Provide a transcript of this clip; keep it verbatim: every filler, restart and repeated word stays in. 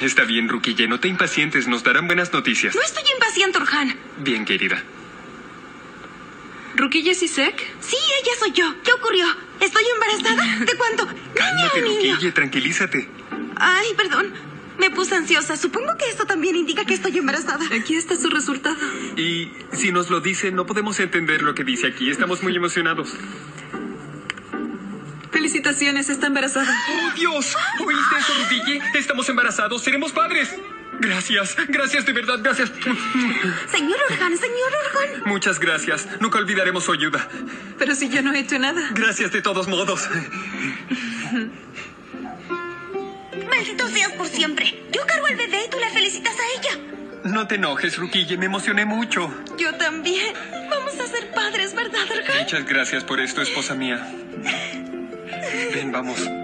Está bien, Ruquille, no te impacientes, nos darán buenas noticias. No estoy impaciente, Orhan. Bien, querida. ¿Ruquille Sisek? Sí, ella soy yo. ¿Qué ocurrió? ¿Estoy embarazada? ¿De cuánto? Cálmate, Niño, niño. Ruquille, tranquilízate. Ay, perdón. Me puse ansiosa. Supongo que esto también indica que estoy embarazada. Aquí está su resultado. Y si nos lo dice, no podemos entender lo que dice aquí. Estamos muy emocionados. Felicitaciones, está embarazada. ¡Oh, Dios! ¿Oíste eso, Ruquille? Estamos embarazados, seremos padres. Gracias, gracias, de verdad, gracias. Señor Orhan, señor Orhan. Muchas gracias. Nunca olvidaremos su ayuda. Pero si yo no he hecho nada. Gracias de todos modos. Maldito seas por siempre. Yo cargo al bebé y tú la felicitas a ella. No te enojes, Ruquille, me emocioné mucho. Yo también. Vamos a ser padres, ¿verdad, Orhan? Muchas gracias por esto, esposa mía. Ven, vamos.